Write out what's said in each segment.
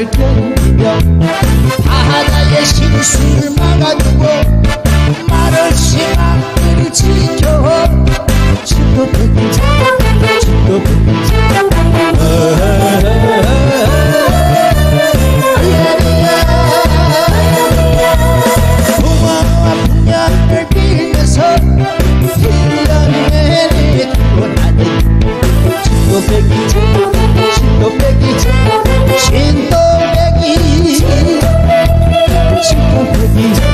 견디며 바다의 실수를 막아주고 말을 심하게 지켜 진도백이 진도백이 풍화와 풍년을 빌면서 1년 내내 구원하는 진도백이 진도백이 진도백이 진도백이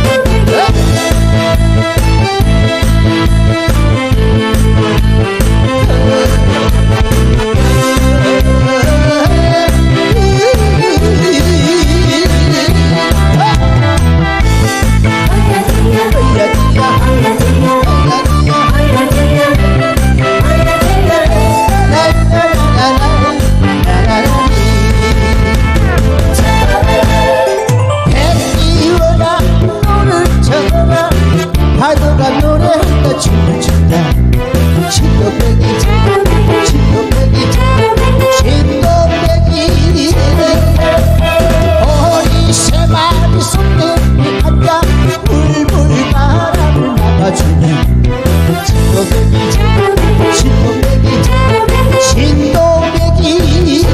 파도가 노래한다 춤을 춘다 진도백이 진도백이 진도백이 어리 세 마리 손들이 앉아 불불 바람을 막아주는 진도백이 진도백이 진도백이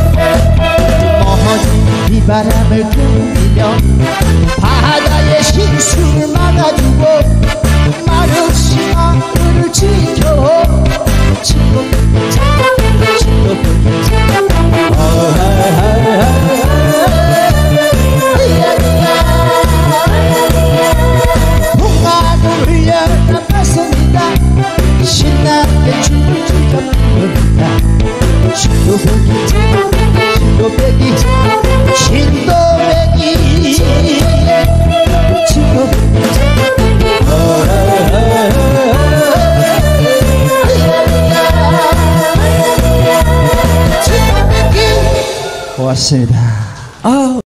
먼 비바람을 견디며 바다의 실수를 막아주고 말없이 마음을 지켜 진도백이 진도백이 풍화를 흘려나갔습니다 신나게 춤을 추자 부릅니다 진도백이 진도백이 진도백이 고맙습니다.